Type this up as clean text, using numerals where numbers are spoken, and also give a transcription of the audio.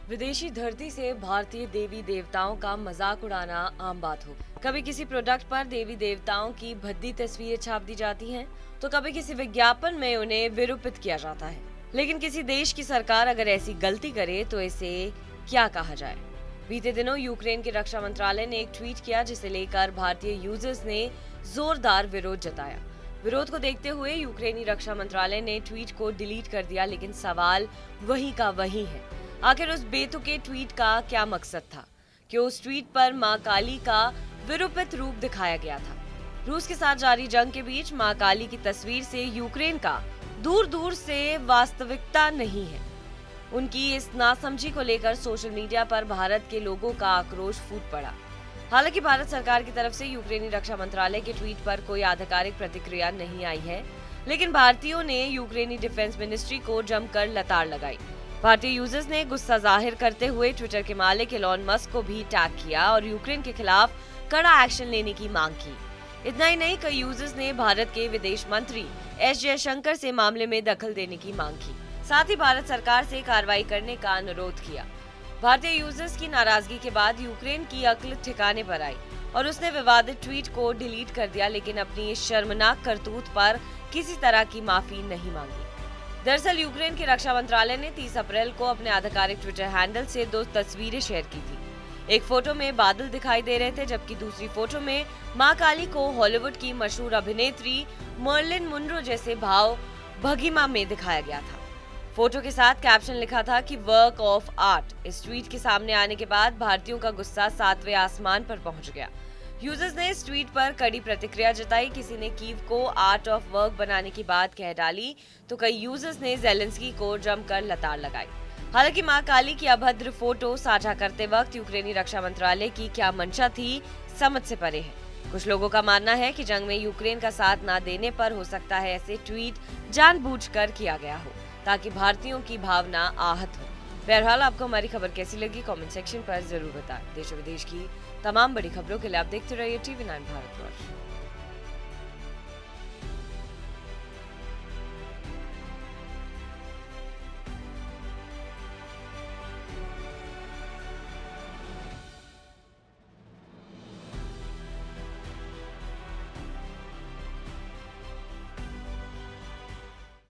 विदेशी धरती से भारतीय देवी देवताओं का मजाक उड़ाना आम बात हो। कभी किसी प्रोडक्ट पर देवी देवताओं की भद्दी तस्वीरें छाप दी जाती हैं, तो कभी किसी विज्ञापन में उन्हें विरूपित किया जाता है। लेकिन किसी देश की सरकार अगर ऐसी गलती करे तो इसे क्या कहा जाए। बीते दिनों यूक्रेन के रक्षा मंत्रालय ने एक ट्वीट किया, जिसे लेकर भारतीय यूजर्स ने जोरदार विरोध जताया। विरोध को देखते हुए यूक्रेनी रक्षा मंत्रालय ने ट्वीट को डिलीट कर दिया, लेकिन सवाल वही का वही है। आखिर उस बेतुके ट्वीट का क्या मकसद था? कि उस ट्वीट पर मां काली का विरूपित रूप दिखाया गया था। रूस के साथ जारी जंग के बीच मां काली की तस्वीर से यूक्रेन का दूर दूर से वास्तविकता नहीं है। उनकी इस नासमझी को लेकर सोशल मीडिया पर भारत के लोगों का आक्रोश फूट पड़ा। हालांकि भारत सरकार की तरफ से यूक्रेनी रक्षा मंत्रालय के ट्वीट पर कोई आधिकारिक प्रतिक्रिया नहीं आई है, लेकिन भारतीयों ने यूक्रेनी डिफेंस मिनिस्ट्री को जमकर लताड़ लगाई। भारतीय यूजर्स ने गुस्सा जाहिर करते हुए ट्विटर के मालिक एलॉन मस्क को भी टैग किया और यूक्रेन के खिलाफ कड़ा एक्शन लेने की मांग की। इतना ही नहीं, कई यूजर्स ने भारत के विदेश मंत्री एस जयशंकर से मामले में दखल देने की मांग की। साथ ही भारत सरकार से कार्रवाई करने का अनुरोध किया। भारतीय यूजर्स की नाराजगी के बाद यूक्रेन की अक्ल ठिकाने पर आई और उसने विवादित ट्वीट को डिलीट कर दिया, लेकिन अपनी इस शर्मनाक करतूत पर किसी तरह की माफी नहीं मांगी। दरअसल यूक्रेन के रक्षा मंत्रालय ने 30 अप्रैल को अपने आधिकारिक ट्विटर हैंडल से 2 तस्वीरें शेयर की थी। एक फोटो में बादल दिखाई दे रहे थे, जबकि दूसरी फोटो में मां काली को हॉलीवुड की मशहूर अभिनेत्री मर्लिन मुनरो जैसे भाव भंगिमा में दिखाया गया था। फोटो के साथ कैप्शन लिखा था कि वर्क ऑफ आर्ट। इस ट्वीट के सामने आने के बाद भारतीयों का गुस्सा 7वें आसमान पर पहुंच गया। यूजर्स ने इस ट्वीट पर कड़ी प्रतिक्रिया जताई। किसी ने कीव को आर्ट ऑफ वर्क बनाने की बात कह डाली, तो कई यूजर्स ने ज़ेलेंस्की को जमकर लताड़ लगाई। हालांकि मां काली की अभद्र फोटो साझा करते वक्त यूक्रेनी रक्षा मंत्रालय की क्या मंशा थी, समझ से परे है। कुछ लोगों का मानना है कि जंग में यूक्रेन का साथ न देने पर हो सकता है ऐसे ट्वीट जानबूझकर किया गया हो, ताकि भारतीयों की भावना आहत हो। बहरहाल, आपको हमारी खबर कैसी लगी, कमेंट सेक्शन पर जरूर बताएं। देश और विदेश की तमाम बड़ी खबरों के लिए आप देखते रहिए TV9 भारतवर्ष।